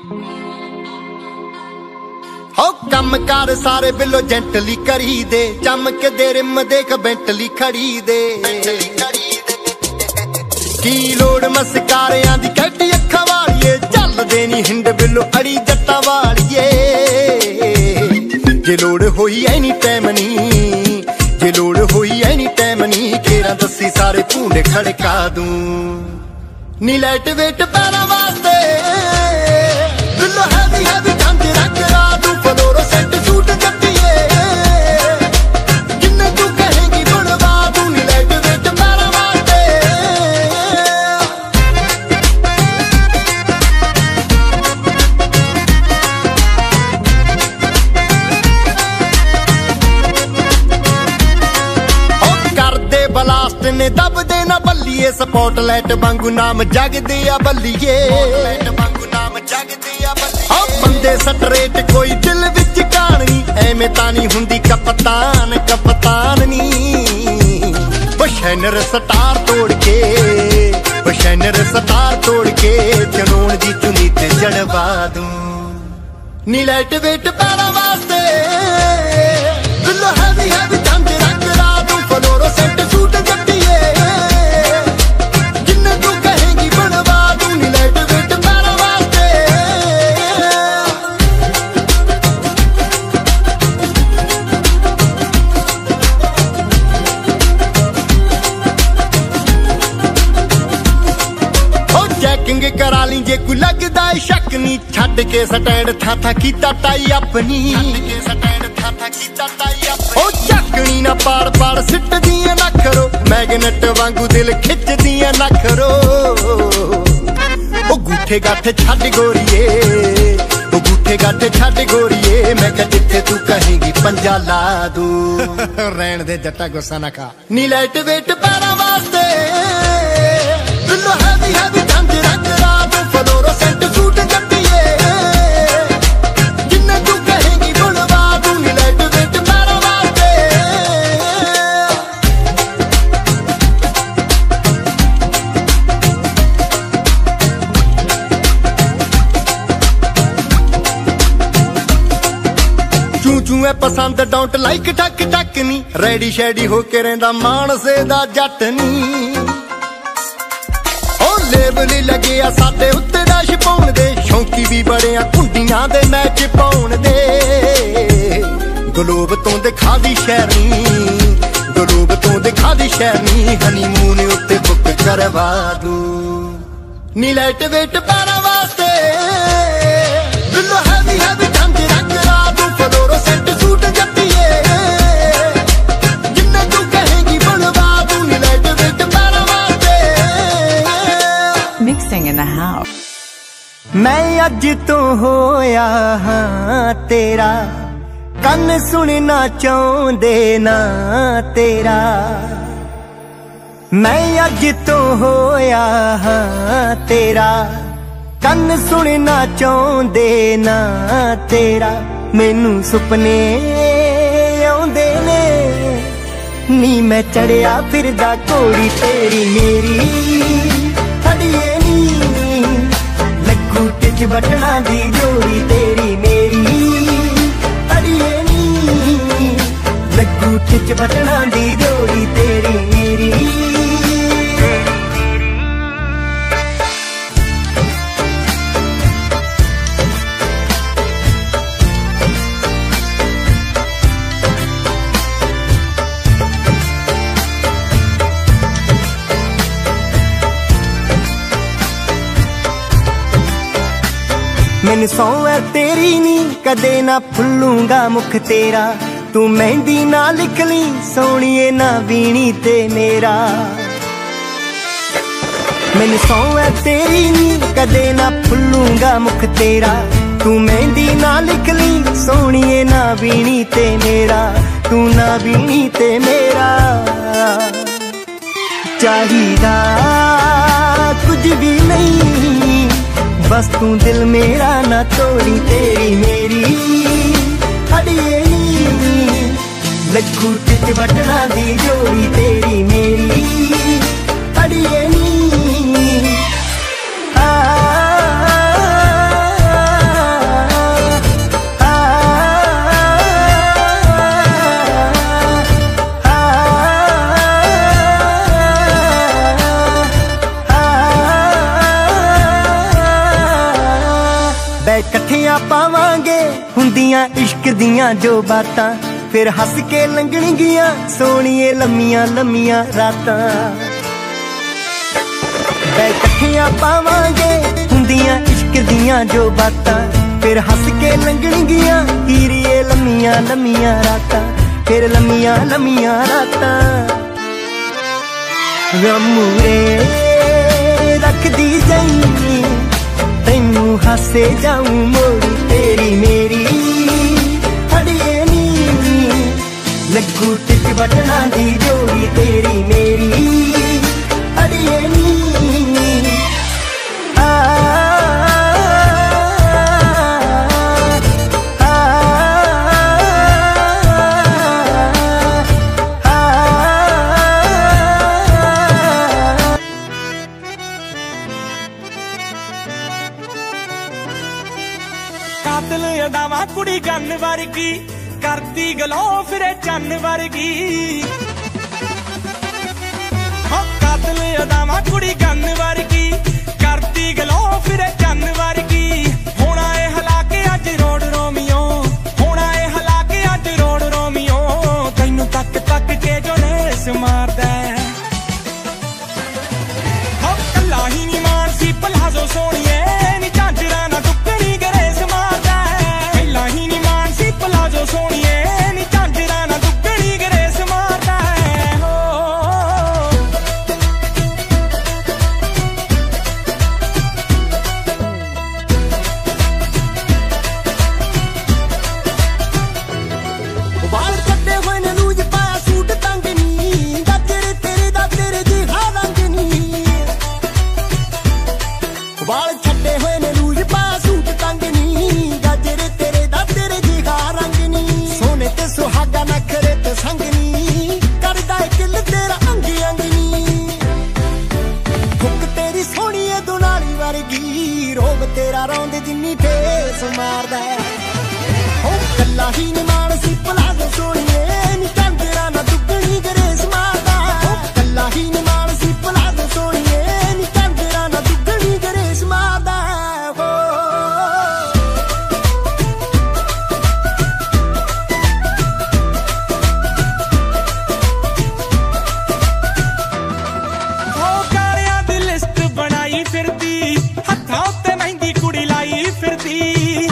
हो कम कार सारे बिलो जेंटली करी दे, चमक दे रिम देख बेंटली खड़ी दे। की लोड़ मस्कारियां दी कैटी अखा वालिए, चल देनी हिंड बिलो अड़ी जट्टा वालिए। जे लोड़ होई एनी टाइम नी, जे लोड़ होई एनी टाइम नी, केरा दसी सारे भूंडे खड़का दूं। नी लाइट वेट पैरा वास्ते बिलो हैवी हैवी झांझरा करा दूं। फ्लोरोसेंट सूट जट्टिए जिन्ने तू कहेंगी बनवा दूं। नी लाइट वेट पैरा वास्ते ब्लास्ट ने दब देना बल्लिए, स्पॉटलाइट वांगू नाम जगदे आ बल्लिए। बंदे स्ट्रेट कोई दिल विच कहानी, एवें तानी हुंदी कप्तान कप्तान नी। बशैनर स्टार तोड़ के, बशैनर स्टार तोड़ के, जनोन दी चुनी ते जड़वा दूं। नी लाइट वेट पैरा वास्ते बिलो हैवी हैवी झांझरा करा दूं। फ्लोरोसेंट सूट जट्टिए जिन्ने तू कहेंगी बनवा दूं। नी लाइट वेट पैरा वास्ते ओ चैकिंग करा ली जे कोई लगदा है शक नी। छड्ड के स्टैंड था कीता टाई अपनी, ओ झकनी ना पाड़ पाड़ सिट दियां ना करो। मैगनेट वांगू दिल खिच दियां ना करो। ओ गूठे गाठे छड्ड गोरिए, ओ गूठे गाठे छड्ड गोरिए। मैं कह जिथे तू कहेंगी पंजा ला दूं। रहन दे जट्टा गुस्सा ना खा। नी लाइट वेट पैरा वास्ते बिलो हैवी हैवी झांझरा करा दूं। फ्लोरोसेंट सूट जट्टिए जिन्ने तू कहेंगी बनवा दूं। नी लाइट वेट पैरा वास्ते चू चू है पसंद डोंट लाइक टक टक नी। रेडी शेडी होके रहंदा मानसे दा जट नी। लेबल लगे आ साडे उत्ते डैश पाउण दे, शौकी भी बड़े आ कुंडियां दे मैच पाउण दे। गलोब तो दिखा दी शहरनी, गलोब तो दिखा दी शहरनी। हनीमून उत्ते बुक करवा दूं। नी लाइट वेट पैरा वास्ते बिलो हैवी हैवी झांझरा करा दूं। फ्लोरोसेंट सूट जट्टिए जिन्ने तू कहेंगी बनवा दूं। नी लाइट वेट पैरा वास्ते Mixing in the house. मैं अज तो होया हाँ तेरा, कन सुनना चाहते ना तेरा। मैं अज तो होया हाँ तेरा, कन सुनना चाहते ना तेरा। मैनू सुपने आउंदे ने नी, मैं चढ़िया फिरदा घोड़ी तेरी मेरी। अड़िए नी लगू टिच बटना दी जोड़ी तेरी मेरी। अड़िए नी लगू टिच बटना दी जोड़ी तेरी मेरी। मैनू सौ है तेरी नी, कदे ना भुल्लूंगा मुख तेरा। तू मेहंदी ना लिख ली सोनिए ना बीनी ते मेरा। मैनू सौ है तेरी नी, कदे ना भुल्लूंगा मुख तेरा। तू मेहंदी ना लिख ली सोनिए ना बीनी ते मेरा। तू ना बीनी ते मेरा। चाहिदा कुछ भी नहीं, बस तू दिल मेरा ना तोड़ी तेरी मेरी। अड़िए नी लगू टिच बटना दी जोड़ी तेरी मेरी। अड़िए नी ਬੈ ਇਕੱਠਿਆਂ ਪਾਵਾਂਗੇ ਹੁੰਦੀਆਂ ਇਸ਼ਕ ਦੀਆਂ ਜੋ ਬਾਤਾਂ, ਫਿਰ ਹੱਸ ਕੇ ਲੰਘਣਗੀਆਂ ਸੋਹਣੀਏ ਲੰਮੀਆਂ ਲੰਮੀਆਂ ਰਾਤਾਂ। ਬੈ ਇਕੱਠਿਆਂ ਪਾਵਾਂਗੇ ਹੁੰਦੀਆਂ ਇਸ਼ਕ ਦੀਆਂ ਜੋ ਬਾਤਾਂ, ਫਿਰ ਹੱਸ ਕੇ ਲੰਘਣਗੀਆਂ ਹੀਰੀਏ ਲੰਮੀਆਂ ਲੰਮੀਆਂ ਰਾਤਾਂ, ਫਿਰ ਲੰਮੀਆਂ ਲੰਮੀਆਂ ਰਾਤਾਂ। ਗਮੂਰੇ ਰੱਖਦੀ ਜਾਈਂ ਤੈਨੂੰ ਹਾਸੇ ਜਾਊਂ ਮੋੜੀ ਤੇਰੀ ਮੇਰੀ ਅੜੀਏ ਨੀ, ਲੱਗੂ ਟਿਕ ਬਟਨਾਂ ਦੀ ਜੋੜੀ ਤੇਰੀ ਮੇਰੀ ਅੜੀਏ ਨੀ। ਕਾਤਲ ਅਦਾਵਾਂ ਕੁੜੀ ਗੰਨ ਵਰਗੀ, ਕਰਦੀ ਗਲੋਂ ਫਿਰੇ ਚੰਨ ਵਰਗੀ। ਹੋ ਕਾਤਲ ਅਦਾਵਾਂ ਕੁੜੀ ਗੰਨ ਵਰਗੀ, ਕਰਦੀ ਗਲੋਂ ਫਿਰੇ ਚੰਨ ਵਰਗੀ। ਹੋਣਾ ਏ ਹਲਾ ਕੇ ਅੱਜ ਰੋਡ ਰੋਮੀਓ, ਹੋਣਾ ਏ ਹਲਾ ਕੇ ਅੱਜ ਰੋਡ ਰੋਮੀਓ। ਤੈਨੂੰ ਤੱਕ ਤੱਕ ਕੇ ਜੋ ਨੇਸ ਮਾਰਦਾ, ਹੋ ਕੱਲਾ ਹੀ ਨੀ ਮਾਨਸੀ ਪਲਾਜ਼ੋ ਸੋਹਣੀਏ ਨੀ ਝਾਂਜਰਾਂ ਨਾ ਦੁੱਕਣੀ ਗਰੇਸ ਮਾਰਦਾ। ਪਹਿਲਾਂ ਹੀ ਨੀ ਮਾਨਸੀ ਪਲਾਜ਼ੋ ਸੋਹਣੀਏ ਨੀ ਝਾਂਜਰਾਂ ਨਾ ਦੁੱਕਣੀ ਗਰੇਸ ਮਾਰਦਾ। ਵਾਲ ਕੱਟੇ ਹੋਏ ਨੇ ਲੂਜ ਪਾਇਆ ਸੂਟ ਤੰਗ ਨੀ, ਗਾਜਰੇ ਤੇਰੇ ਦਾ ਤੇਰੇ ਜਿਹਾ ਰੰਗ ਨੀ। ਵਾਲ ਛੱਡੇ ਹੋਏ ਨੇ ਲੂਜ ਪਾਇਆ ਸੂਟ ਤੰਗ ਨੀ, ਗਾਜਰੇ ਤੇਰੇ ਦਾ ਤੇਰੇ ਜਿਹਾ ਰੰਗ ਨੀ। ਸੋਨੇ ਤੇ ਸੁਹਾਗਾ ਨਖਰੇ ਤੇ ਸੰਗ ਨੀ, ਕਰਦਾ ਏ ਕਿਲ ਤੇਰਾ ਅੰਗ ਅੰਗ ਨੀ। ਹੁੱਕ ਤੇਰੀ ਸੋਹਣੀ ਏ ਦੁਨਾਲੀ ਵਰਗੀ, ਰੋਬ ਤੇਰਾ ਰੌਂਦ ਜਿੰਨੀ ਠੇਸ ਮਾਰਦਾ। ਹੋ ਕੱਲਾ ਹੀ ਨੀ ਮਾਨਸੀ ਪਲਾਜ਼ੋ ਸੋਹਣੀਏ ਨੀ ਝਾਂਜਰਾਂ ਨਾ ਦੁੱਗਣੀ ਗਰੇਸ ਮਾਰਦਾ। ਹੋ ਕੱਲਾ ਹੀ ਨੀ ਮਾਨਸੀ ਪਲਾਜ਼ੋ ਸੋਹਣੀਏ ਨੀ ਝਾਂਜਰਾਂ ਨਾ ਦੁੱਗਣੀ ਗਰੇਸ ਮਾਰਦਾ। ਹੋ ਕਾਲਿਆਂ ਦੀ ਲਿਸਟ ਬਣਾਈ ਫਿਰਦੀ, ਹੱਥਾਂ ਉੱਤੇ ਮਹਿੰਦੀ ਕੁੜੀ ਲਾਈ ਫਿਰਦੀ।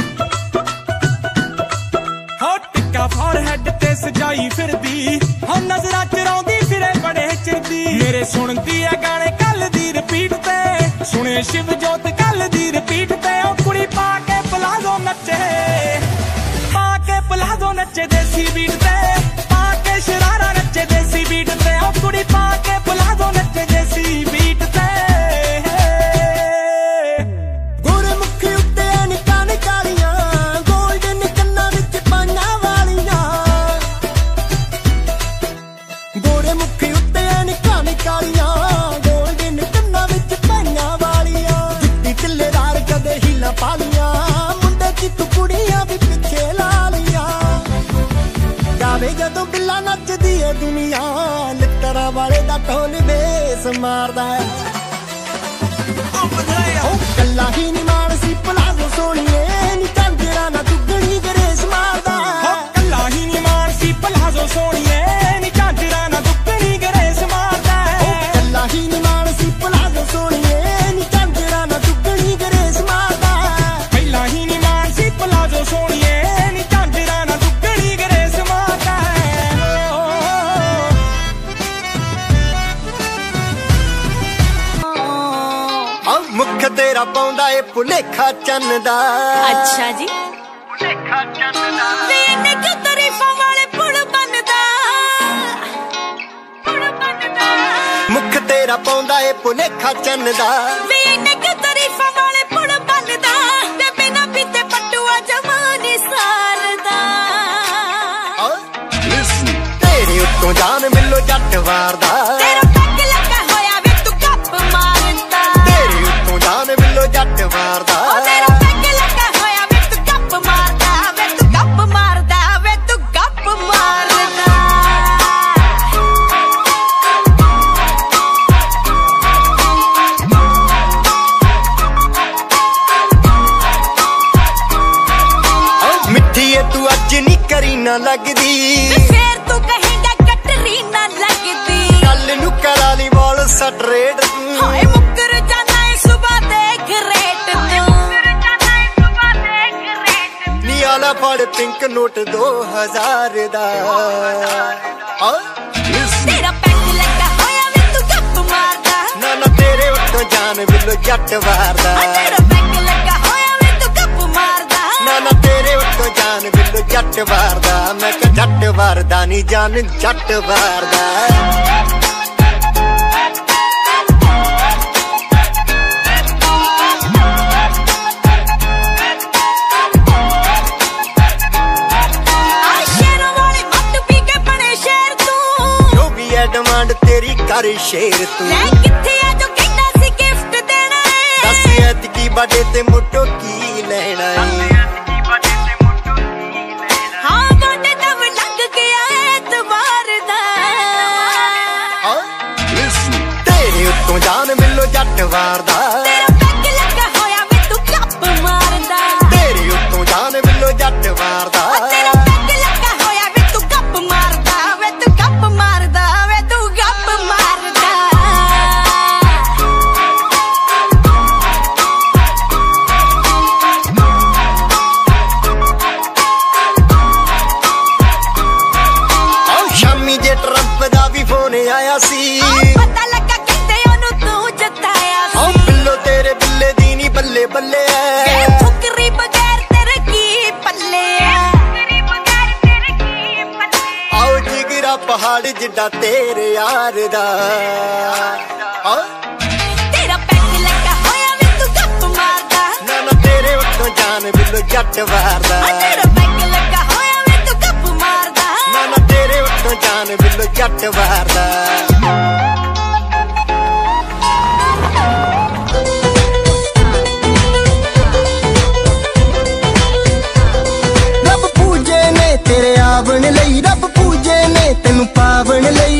ਹੋ ਟਿੱਕਾ ਫੋਰਹੈਡ ਤੇ ਸਜਾਈ ਫਿਰਦੀ, ਹੋ ਨਜ਼ਰਾਂ ਚਰਾਉਂਦੀ ਫਿਰੇ ਬੜੇ ਚਿਰਦੀ। ਮੇਰੇ ਸੁਣਦੀ ਆ ਗਾਣੇ ਕੱਲ ਦੀ ਰਿਪੀਟ ਤੇ, ਸੁਣੇ ਸ਼ਿਵ ਜੋਤ ਕੱਲ ਦੀ ਰਿਪੀਟ ਤੇ। ਉਹ ਕੁੜੀ ਪਾ ਕੇ ਪਲਾਜ਼ੋ ਨੱਚੇ, ਪਾ ਕੇ ਪਲਾਜ਼ੋ ਨੱਚੇ ਦੇਸੀ ਬੀਟ ਤੇ, ਪਾ ਕੇ ਸ਼ਰਾਰਾ ਨੱਚੇ ਦੇਸੀ ਬੀਟ ਤੇ। ਉਹ ਕੁੜੀ ਪਾ ਕੇ ਪਲਾਜ਼ੋ ਨੱਚੇ ਦੇਸੀ ਬੀਟ ਤੇ। ਗੋਰੇ ਮੁੱਖ ਉੱਤੇ ਨਿੱਕਾਂ ਨਿਕਾਲੀਆਂ, ਗੋਲਡਨ ਕੰਨਾਂ ਵਿੱਚ ਪਾਈਆਂ ਵਾਲੀਆਂ। ਗੋਰੇ ਮੁੱਖ ਉੱਤੇ ਨਿੱਕਾਂ ਨਿਕਾਲੀਆਂ, ਗੋਲਡਨ ਕੰਨਾਂ ਵਿੱਚ ਪਾਈਆਂ ਵਾਲੀਆਂ। ਜੁੱਤੀ ਟਿੱਲੇਦਾਰ ਕਦੇ ਹੀਲਾਂ ਪਾ ਲੀਆਂ, ਮੁੰਡੇ ਦੀ ਤੂੰ ਕੁੜੀਆਂ ਵੀ ਪਿੱਛੇ ਲਾ ਲੀਆਂ। ਗਾਵੇ ਜਦੋਂ ਬਿੱਲਾ ਨੱਚਦੀ ਏ ਦੁਨੀਆ, ਲਿੱਤਰਾਂ ਵਾਲੇ ਦਾ ਢੋਲ ਬੇਸ ਮਾਰਦਾ। ਉਹ ਕੱਲਾ ਹੀ ਨੀ ਮਾਨਸੀ ਪਲਾਜ਼ੋ ਸੋਹਣੀਏ ਨੀ ਝਾਂਜਰਾਂ ਨਾ ਦੁੱਗਣੀ ਗਰੇਸ ਮਾਰਦਾ। ਹੋ ਕੱਲਾ ਹੀ ਨੀ ਮਾਨਸੀ ਪਲਾਜ਼ੋ ਸੋਹਣੀਏ ਨੀ ਝਾਂਜਰਾਂ ਨਾ ਦੁੱਗਣੀ ਗਰੇਸ ਮਾਰਦਾ। ਉਹ ਕੱਲਾ ਹੀ ਨੀ ਮਾਨਸੀ ਪਲਾਜ਼ੋ ਸੋਹਣੀਏ ਨੀ ਝਾਂਜਰਾਂ ਨਾ ਦੁੱਗਣੀ ਗਰੇਸ ਮਾਰਦਾ। ਪਹਿਲਾਂ ਹੀ ਨੀ ਮਾਨਸੀ ਪਲਾਜ਼ੋ ਸੋਹਣੀਏ ਨੀ ਝਾਂਜਰਾਂ ਨਾ ਦੁੱਗਣੀ ਗਰੇਸ ਮਾਰਦਾ। ਆ ਮੁੱਖ ਤੇਰਾ ਪਾਉਂਦਾ ਏ ਭੁਲੇਖਾ ਚੰਨ ਦਾ। ਅੱਛਾ ਜੀ, ਭੁਲੇਖਾ ਚੰਨ ਦਾ। ਵੇ ਇਹਨੇ ਕਿਉਂ ਤਾਰੀਫਾਂ ਵਾਲੇ ਪੁੜ ਬੰਨਦਾ, ਪੁੜ ਬੰਨਦਾ। ਮੁੱਖ ਤੇਰਾ ਪਾਉਂਦਾ ਏ ਭੁਲੇਖਾ ਚੰਨ ਦਾ। ਵੇ ਇਹਨੇ ਕਿਉਂ ਤਾਰੀਫਾਂ ਵਾਲੇ ਪੁੜ ਬੰਨਦਾ, ਤੇ ਬਿਨਾਂ ਪੀਤੇ ਪਟੂਆ ਜਮਾਨੀ ਸਾਰਦਾ। ਤੇਰੇ ਉੱਤੋਂ ਜਾਨ ਮਿਲੋ ਜੱਟ ਵਾਰਦਾ। ਤੇਰਾ ਪੱਗ ਲੱਗਾ ਹੋਇਆ ਵੇ ਤੂੰ ਗੱਪ ਮਾਰਦਾ। ਤੇਰੇ ਉੱਤੋਂ ਜਾਨ ਮਿਲੋ ਜੱਟ ਵਾਰਦਾ। ਤੇਰਾ ਪੱਗ ਲੱਗਾ ਹੋਇਆ ਵੇ ਤੂੰ ਗੱਪ ਮਾਰਦਾ, ਵੇ ਤੂੰ ਗੱਪ ਮਾਰਦਾ, ਵੇ ਤੂੰ ਗੱਪ ਮਾਰਦਾ। ना लगदी फिर तू कहेगा कटरीना लगदी कल नू करा ली बॉल स्ट्रेट हाय मुकर जाना है सुबह देख रेट नी आला फड़ पिंक नोट 2000 दा तेरा पैक लगा होया वे तू गप मारदा ना ना तेरे उत्तों जान बिलो जट वारदा तेरा पैक लगा होया वे तू गप मारदा ना ना तेरे उत्तों जान बिलो जट वारदा मैं कह जट वारदा नी जान जट वारदा डिमांड तेरी कर शेर तू मैं किथे आ जो कहना सी गिफ्ट देना है दस ऐतकी बड़े ते मुट्टो की लेना है हां बड़े तब लग गया एतवार दा तेरे उत्तों जान मिलो जट वारदा तेरा पैक लगा होया वे तू गप मारदा तेरे उत्तों जान मिलो जट वारदा तेरा पैक लगा होया वे तू गप मारदा वे तू गप मारदा आया सी पता लगा कहते ओनू तू जताया सी बिल्लो तेरे बिल्ले दी नी बल्ले बल्ले है फुकरी बगैर तेरे की पल्ले आओ जिगरा पहाड़ जिड्डा तेरे यार दा तेरा पैक लगा होया वे तू गप मारदा ना ना तेरे उत्तों जान बिल्लो जट वारदा तेरा पैक लगा होया वे तू गप मारदा ना ना तेरे उत्तों जान बिल्लो जट वारदा तेरे आवन लई रब पूजे ने तेनू पावन लई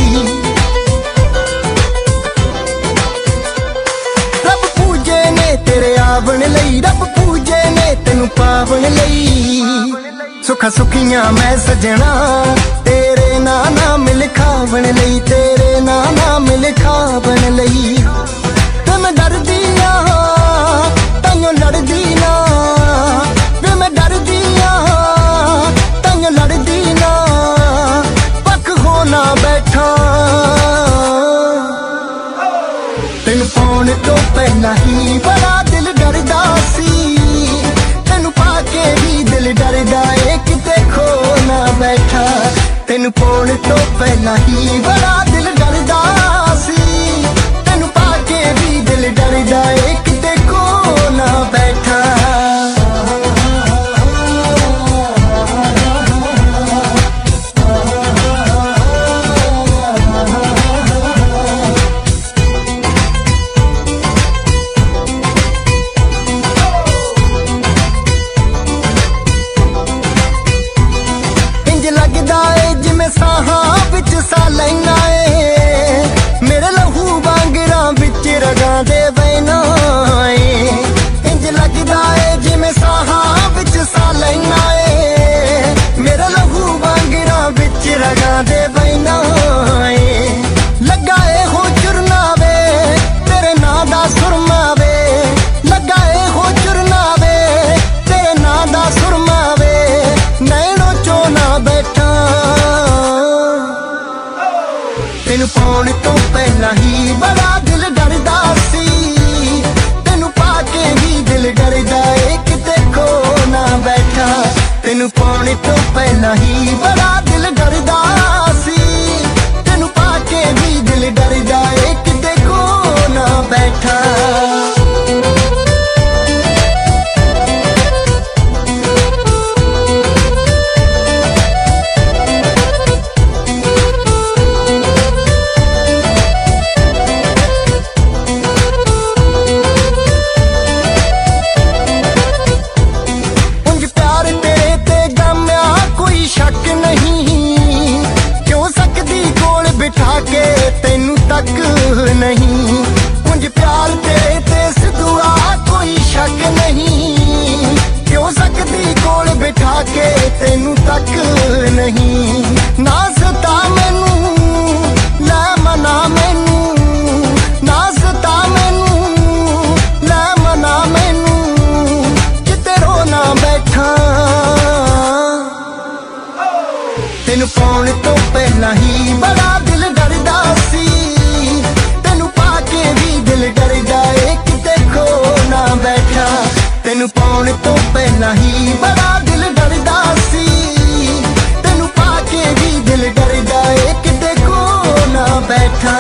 रब पूजे ने तेरे आवन लई रब पूजे ने तेनू पावन लई सुखा सुखियां मैं सजना तेरे नाम लिखावन लई तेरे नाम लिखावन लई ते मैं डरदी ना ताइयों लड़दी ना वे मैं डरदी ना लड़दी ना पक होना बैठा तेन पाउण तो पहला ही बड़ा दिल डरदा सी तेन पाके भी दिल डरदा ए किते खो ना बैठा तेन पाउण तो पहला ही बड़ा दिल डरदा सी तेन पाके भी दिल डरदा ए किते खो ना बैठा साहां विच सा लैना तेनू पाउण तो पहला ही बड़ा दिल डरदा सी, तेनू पाके भी दिल डरदा ए किते को ना बैठा।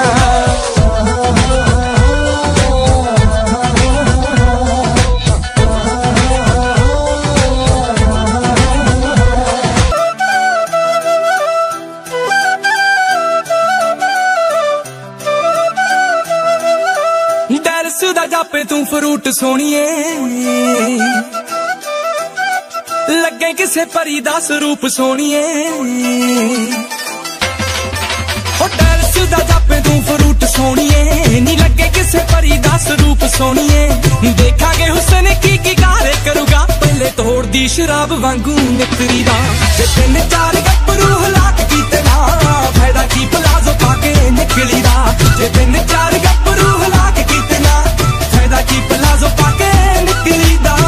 दा जापे तू फ्रूट सोनिए, लगे किसे परी दा स्वरूप सोनिए। डैलस दा जापे तू फ्रूट सोनिए, नी लगे किसे परी दा स्वरूप सोनिए। देखांगे हुस्न की गारे करूगा, पहले तोड़ दी शराब वांगू निकरी दा। जे 3-4 गप्परू हलाक कीते ना, फायदा की प्लाजो पाके निकली दा। जे 3-4 गप्परू हलाक कीते ना, फायदा की प्लाजो पाके निकली दा।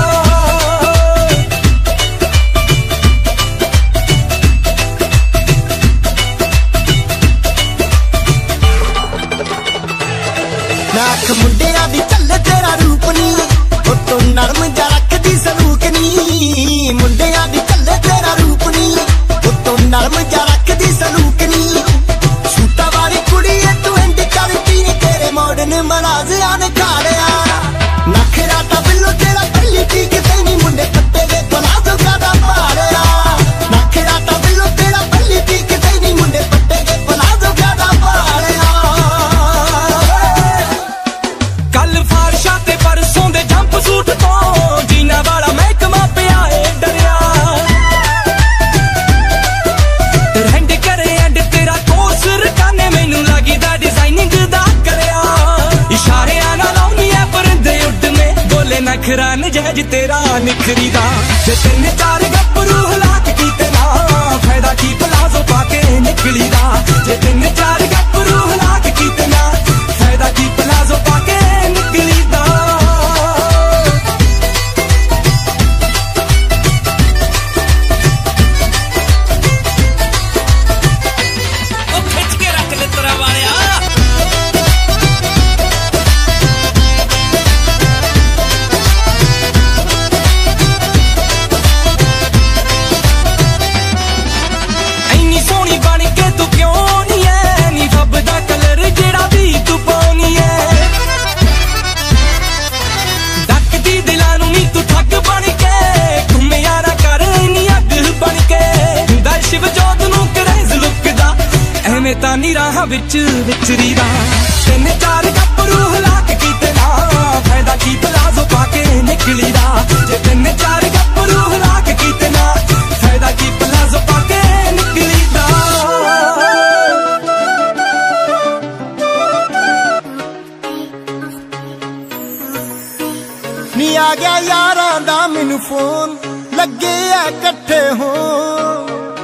नाख मुंडिया दी चले तेरा रूप नी, ओ तू नरम जा रखदी सलूक नी। मुंडिया दी चले तेरा रूप नी, ओ तू नरम जा रखदी सलूक नी। सूटा वाली कुड़ी है तू इंड करती, तेरे मॉडर्न मराजिया ने खाड़िया। नखरा ता बिल्लो तेरा पहली ठीक तेनी, मुंडे कट्टे दे प्लाजो ज्यादा पाड़िया। नखरा ता बिल्लो तेरा पहली ठीक तेनी, मुंडे कट्टे दे प्लाजो ज्यादा पाड़िया। कल फारशा ते परसों दे जंप सूट तो, जीना वाला महकमा पिया ए डरिया। ट्रेंड करे एंड तेरा कोर्स रकाने, मैनू लगी दा डिजाइनिंग दा करया। इशारे आना लाउनी है परिंदे उड्डने, बोले नखरा नजायज तेरा निखरी दा। जे 3-4 गप्परू हलाक कीते ना, फायदा की प्लाजो पाके निकली दा। जे 3-4 गप्परू हलाक कीते ना, फायदा की प्लाजो पाके निकली दा। ओ खिच के रख ले तेरा वालिया। ਇੰਨੀ ਸੋਹਣੀ ਬਣ ਕੇ ਤੂੰ ਕਿਉਂ ਨੀ ਐ, ਨੀ ਫੱਬਦਾ ਕਲਰ ਜਿਹੜਾ ਵੀ ਤੂੰ ਪਾਉਣੀ ਐ। ਡੱਕਦੀ ਦਿਲਾਂ ਨੂੰ ਨੀ ਤੂੰ ਠੱਗ ਬਣ ਕੇ, ਘੁੰਮਿਆ ਨਾ ਕਰ ਇੰਨੀ ਅੱਗ ਬਣ ਕੇ। ਹੁੰਦਾ ਸ਼ਿਵ ਜੋਤ ਨੂੰ ਕਰੇਜ਼ ਲੁੱਕਦਾ, ਐਵੇਂ ਤਾਂ ਨੀ ਰਾਹਾਂ ਵਿੱਚ ਵਿਚਰੀ ਦਾ। 3-4 ਗੱਭਰੂ ਹਲਾਕ ਕੀਤੇ ਨਾ, ਫਾਇਦਾ ਕੀ ਪਲਾਜ਼ੋ ਪਾ ਕੇ ਨਿਕਲੀ ਦਾ। ਜੇ 3-4 ਗੱਭਰੂ ਹਲਾਕ ਕੀਤੇ ਨਾ, ਫਾਇਦਾ ਕੀ ਪਲਾਜ਼ੋ ਪਾ ਕੇ ਨਿਕਲੀ ਦਾ। ਨੀ ਆ ਗਿਆ ਯਾਰਾਂ ਦਾ ਮੈਨੂੰ ਫੋਨ, ਲੱਗੇ ਆ ਇਕੱਠੇ ਹੋਣ।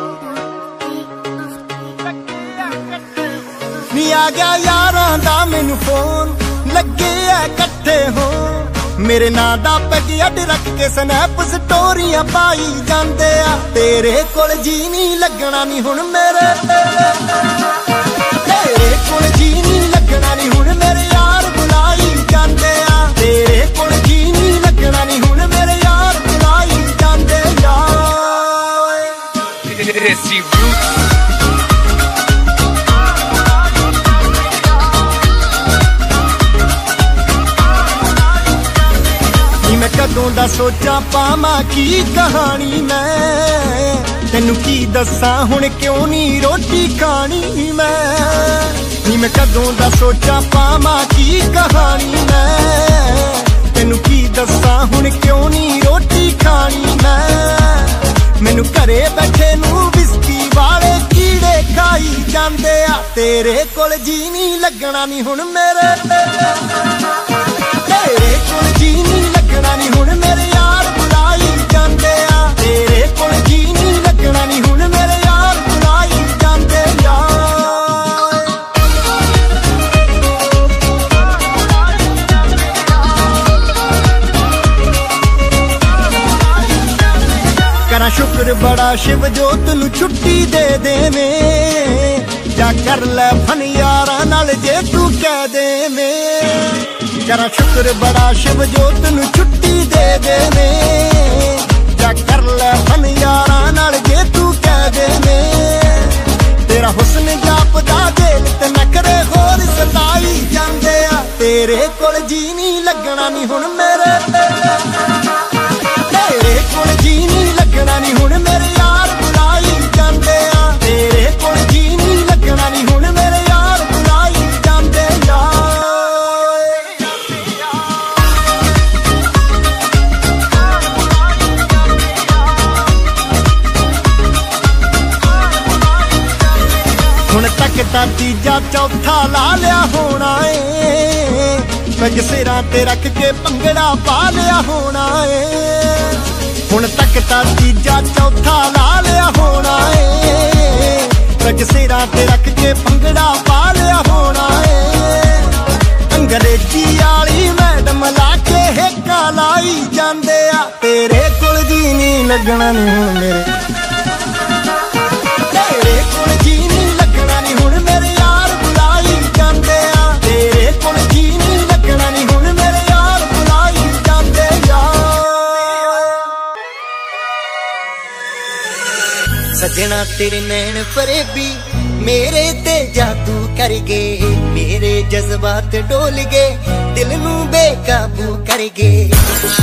ਨੀ ਆ ਗਿਆ ਯਾਰਾਂ ਦਾ ਮੈਨੂੰ ਫੋਨ, ਲੱਗੇ ਆ ਇਕੱਠੇ ਹੋਣ। ਮੇਰੇ ਨਾਂ ਦਾ ਪੈਗ ਅੱਡ ਰੱਖ ਕੇ ਸਨੈਪ ਸਟੋਰੀਆਂ ਪਾਈ ਜਾਂਦੇ ਆ। ਤੇਰੇ ਕੋਲ ਜੀ ਨਹੀਂ ਲੱਗਣਾ ਨੀ ਹੁਣ ਮੇਰੇ, ਤੇਰੇ ਕੋਲ ਜੀ ਨਹੀਂ ਲੱਗਣਾ ਨੀ ਹੁਣ ਮੇਰੇ ਯਾਰ ਬੁਲਾਈ ਜਾਂਦੇ ਆ। ਤੇਰੇ ਕੋਲ ਜੀ ਨਹੀਂ ਲੱਗਣਾ ਨੀ ਹੁਣ ਮੇਰੇ ਯਾਰ ਬੁਲਾਈ ਜਾਂਦੇ ਯਾਰ। मैं कदों दा सोचा पावां की कहानी, मैं तेनू की दस्सां हुण क्यों नी रोटी खानी। मैं कदों दा सोचा पावां की कहानी, मैं तेनू की दस्सां हुण क्यों नी रोटी खानी। मैनू घरे बैठे नू विस्की वाले कीड़े खाई जांदे आ। तेरे कोल जी नी लगना नी हुण मेरे, तेरे कोल जी नी लगना नी हुण मेरे यार बुलाई जांदे आ। तेरे कोल जी नी लगना नी हुण मेरे यार बुलाई जांदे यार। करा शुक्र बड़ा शिव जोत नू छुट्टी दे देवें, जा कर लै फन यारां नाल जे तू कह देवें। करा शुक्र बड़ा शिव जोत नू छुट्टी दे देवें, ਤਾਂ ਤੀਜਾ ਚੌਥਾ ਲਾ ਲਿਆ ਹੋਣਾ ਏ, ਪੱਗ ਸਿਰਾਂ ਤੇ ਰੱਖ ਕੇ ਭੰਗੜਾ ਪਾ ਲਿਆ ਹੋਣਾ ਏ। ਹੁਣ ਤੱਕ ਤਾਂ ਤੀਜਾ ਚੌਥਾ ਲਾ ਲਿਆ ਹੋਣਾ ਏ, ਪੱਗ ਸਿਰਾਂ ਤੇ ਰੱਖ ਕੇ ਭੰਗੜਾ ਪਾ ਲਿਆ ਹੋਣਾ ਏ। ਅੰਗਰੇਜ਼ੀ ਵਾਲੀ ਮੈਡਮ ਲਾ ਕੇ ਹੇਕਾਂ ਲਾਈ ਜਾਂਦੇ ਆ, ਤੇਰੇ ਕੋਲ ਜੀ ਨਹੀਂ ਲੱਗਣਾ ਨੀ ਹੁਣ ਮੇਰੇ, ਤੇਰੇ ਕੋਲ ਜੀ ਨਹੀਂ ਲੱਗਣਾ ਨੀ ਹੁਣ ਮੇਰੇ ਯਾਰ ਬੁਲਾਈ ਜਾਂਦੇ ਆ, ਤੇਰੇ ਕੋਲ ਜੀ ਨਹੀਂ ਲੱਗਣਾ ਨੀ ਹੁਣ ਮੇਰੇ ਯਾਰ ਬੁਲਾਈ ਜਾਂਦੇ ਆ। ਸੱਜਣਾ ਤੇਰੇ ਨੈਣ ਫਰੇਬੀ मेरे ते जादू कर गए, मेरे जज्बात डोल गए, दिल नू बेकाबू कर गए।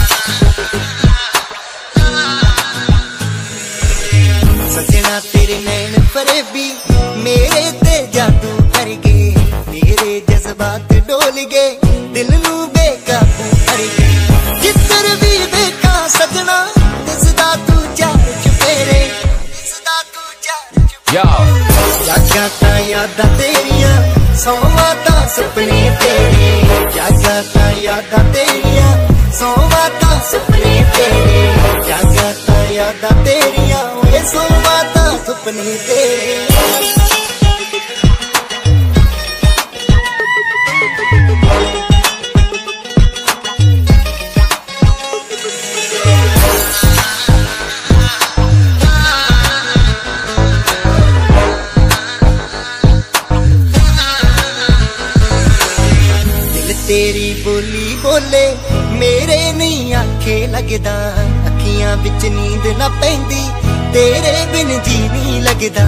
सजना तेरे नैन फरेबी मेरे ते जादू कर गए, मेरे जज्बात डोल गए, दिल नू बेकाबू कर गए। जिधर भी देखा सजना दिसदा तू चार चुफेरे, दिसदा तू चार चुफेरे। जागा तां यादां तेरियां सौवां तां सुपने तेरे, जागा तां यादां तेरियां सौवां तां सुपने तेरे, जागा तां यादां तेरियां ओए सौवां तां सुपने तेरे। तेरी बोली बोले मेरे नहीं आखे लगदा, अखियां बिच नींद ना पैंदी तेरे बिन जी नहीं लगदा।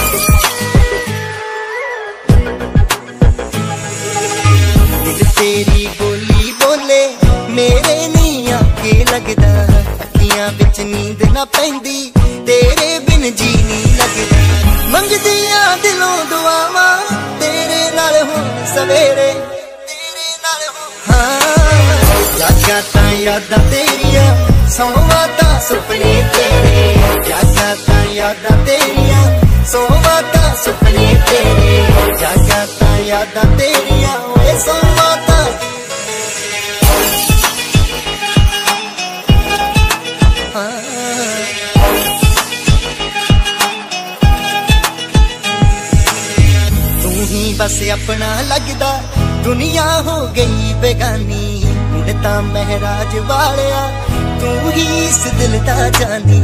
दिल तेरी बोली बोले मेरे नहीं आखे लगदा, अखियां बिच नींद ना पैंदी तेरे बिन जी नहीं लगदा। मंगदियां दिलों दुआवां तेरे नाल हुण सवेरे, जागा तां यादां तेरियां सौवां तां सुपने तेरे, जागा तां यादां तेरियां सौवां तां सुपने तेरे, जागा तां यादां तेरियां ओए सौवां तां। तू ही बस अपना लगदा, दुनिया हो गई बेगानी, हुण तां महराज वालिया तू ही इस दिल दा जानी।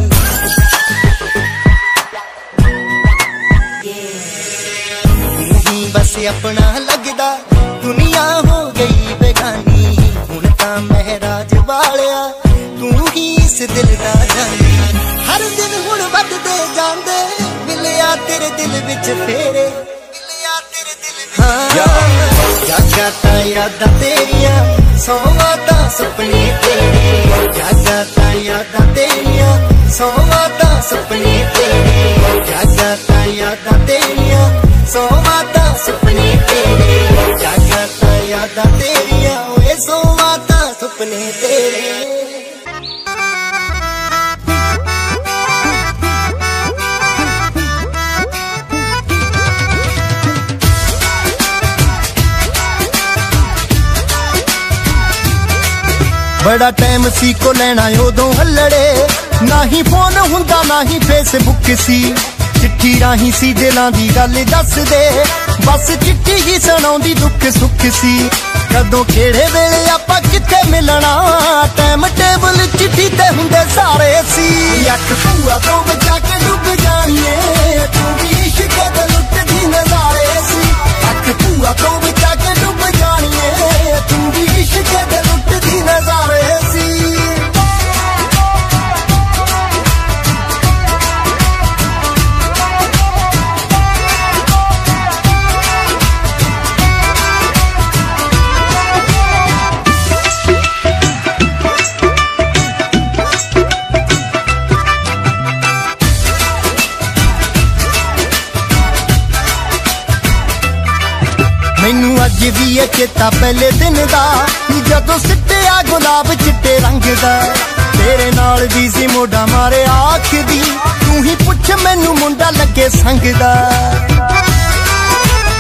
तू ही बस अपना लगदा, दुनिया हो गई बेगानी, हुण तां महराज वालिया तू ही इस दिल दा जानी। हर दिन हुण वधदे जांदे मिलिया तेरे दिल विच फेरे, मिलिया तेरे दिल हाँ। जागा तां यादां तेरियां सौवां तां सुपने तेरे, जागा तां यादां तेरियां सौवां तां सुपने तेरे, जागा तां यादां तेरियां सौवां तां सुपने तेरे, जागा तां यादां तेरियां ओए सौवां तां सुपने तेरे। बड़ा टाइम सी को लेना उदों हल्लड़े, ना ही फोन हुंदा ना ही फेसबुक सी, चिट्ठी राही सी दिलां दी गल दस दे, बस चिट्ठी ही सुणाउंदी दुख सुख सी। कदों केड़े वेले आपां किथे मिलना, टाइम टेबल चिट्ठी ते हुंदे सारे सी। अख भूआ तो बचा के डुब जाणीए तू भी इश्क दे लुटदी नज़ारे सी, अख भूआ तो बचा के डुब जाणीए तू भी इश्क दे लुटदी नज़ारे सी। मैनू अज भी है चेता पहले दिन दा, जदों सिट्टिया गुलाब चिट्टे रंग दा, तेरे नाल भी सी मोढ़ा मारे आखदी, तू ही पुछ मैनू मुंडा लगे संग दा।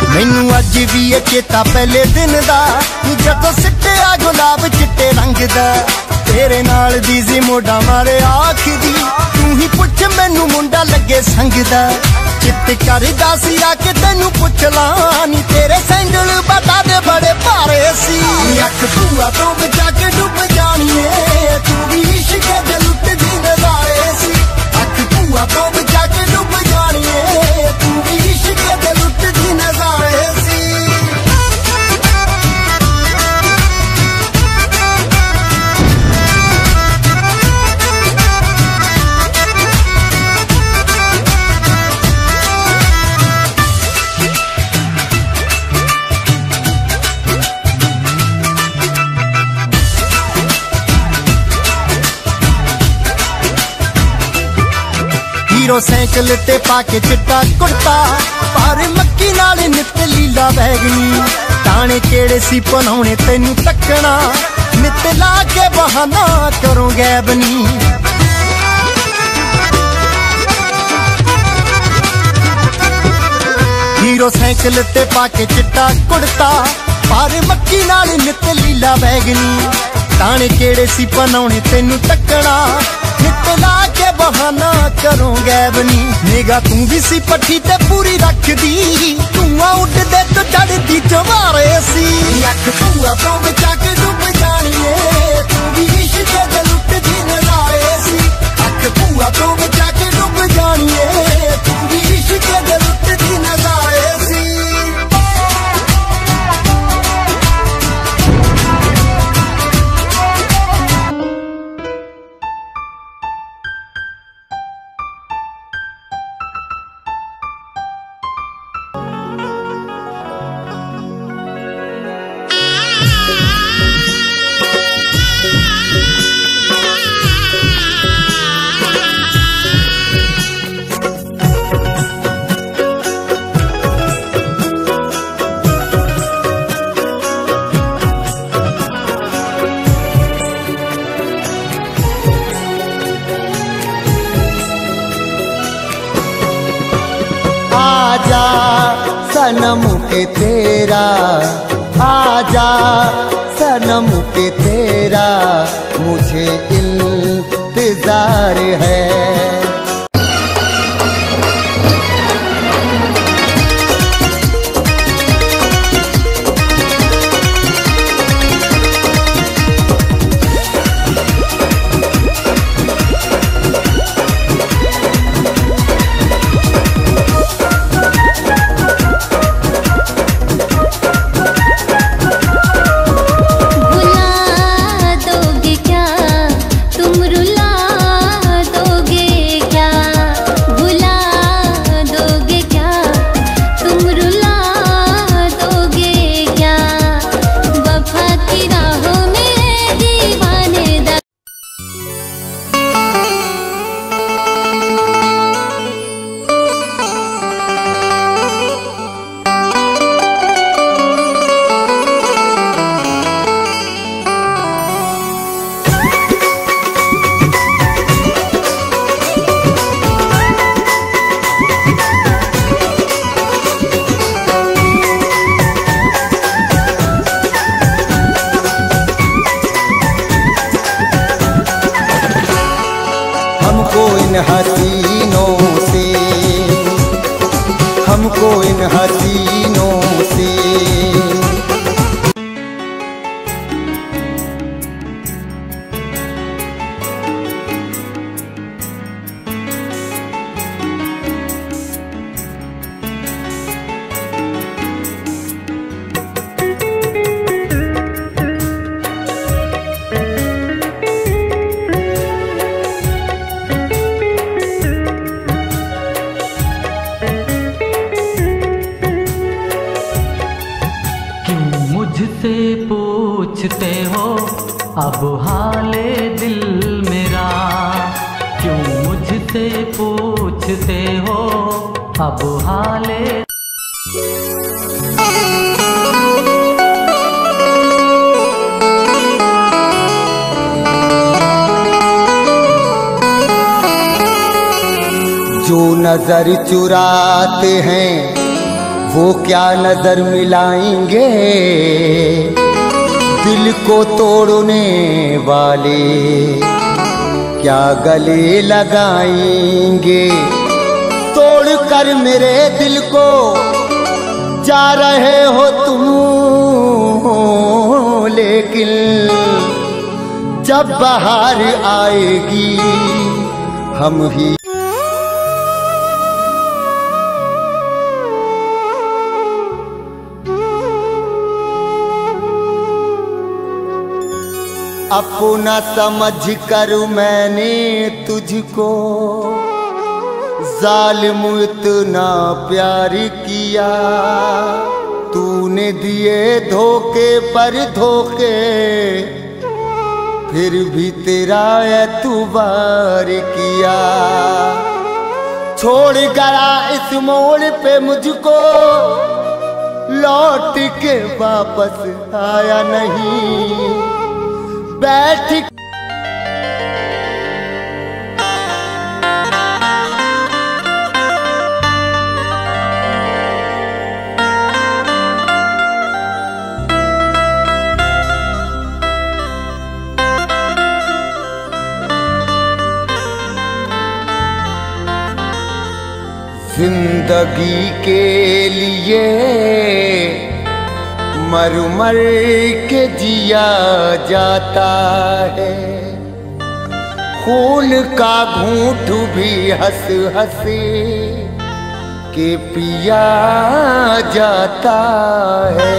मैनू अज भी ये चेता पहले दिन दा जदों सिट्टिया गुलाब चिट्टे रंग दा तेरे नाल दी सी मोढा मारे आखदी तू ही पुछ मैनू मुंडा लगे संग दा चित करदा सी आके तैनू पुछ ला नी तेरे सैंडल बता दे बड़े भारे सी अख भूआ तो बचा के डुब जानिए तू भी इश्क दे लुटदी नजारे सी अख भूआ तो बचा के डुब जानिए तू भी इश्क दे लुटदी नजारे सी हीरो साइकिल ते पाके चिट्टा कुर्ता पर मक्की नाल नित लीला बैगनी ताने केड़े सी पनाउणे तैनू तकना नित ला के बहाना करो गैबनी हीरो साइकिल ते पाके चिट्टा कुर्ता पर मक्की नाल नित लीला बैगनी ताने केड़े सी पनाउणे तैनू तकना नित ला के बहाना करो गैबनी निगा तू भी सी पट्टी ते पूरी रख दी धुआं उड़दे तो चढ़दी चवारे सी अख भूआ तो बचा के डुब जानिए तू भी इश्क दे लुटदी नजारे सी अख भूआ तो बचा के डुब जानिए तू भी इश्क दे लुटदी नजारे सी सनम के तेरा आजा सनम के तेरा मुझे इंतजार है हमको इन हसीनों से मुझसे पूछते हो अब हाले दिल मेरा, क्यों मुझसे पूछते हो अब हाले। जो नजर चुराते हैं वो क्या नजर मिलाएंगे दिल को तोड़ने वाले, क्या गले लगाएंगे तोड़ कर मेरे दिल को। जा रहे हो तुम लेकिन जब बाहर आएगी हम ही अपना समझ कर मैंने तुझको जालिम इतना प्यार किया, तूने दिए धोखे पर धोखे फिर भी तेरा एतबार किया। छोड़ गया इस मोड़ पे मुझको, लौट के वापस आया नहीं। बैठ जिंदगी के लिए मर मर के जिया जाता है, खून का घूंट भी हंस हंस के पिया जाता है।